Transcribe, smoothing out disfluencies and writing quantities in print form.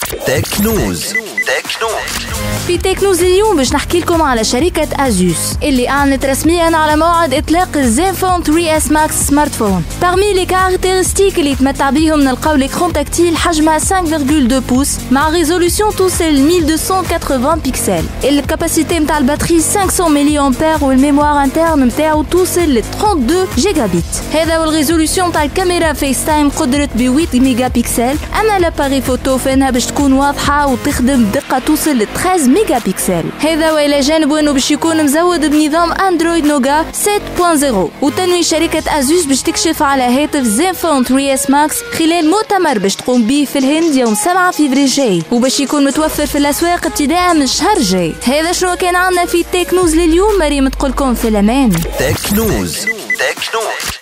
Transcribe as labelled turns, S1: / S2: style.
S1: تكنوز.
S2: في تكنوز اليوم باش نحكي لكم على شركة أزوس اللي أعلنت رسميا على موعد إطلاق الزينفون 3S Max سمارت فون. Parmi les caractéristiques اللي يتمتع بيهم نلقاو l'écran tactile حجمها 5.2 بوس مع ريزولوشن توصل 1280 بيكسل. الكاباسيتي متاع الباتري 500 ملي أمبير والميموار انترن متاعو توصل ل 32 جيجا بت. هذا والريزولوشن تاع الكاميرا فيس تايم قدرت ب 8 ميجا بيكسل، أما لاباري فوتو فينها باش تكون واضحة وتخدم بدقة توصل ل 13 ميجا بيكسل. هذا وإلى جانب أنه باش يكون مزود بنظام أندرويد نوغا 7.0. وتنوي شركة أزوس باش تكشف على هاتف زينفون 3S Max خلال مؤتمر باش تقوم به في الهند يوم 7 فبراير الجاي، وباش يكون متوفر في الأسواق ابتداء من الشهر الجاي. هذا شنو كان عندنا في تكنوز لليوم. مريم تقولكم في الأمان.
S1: تكنوز.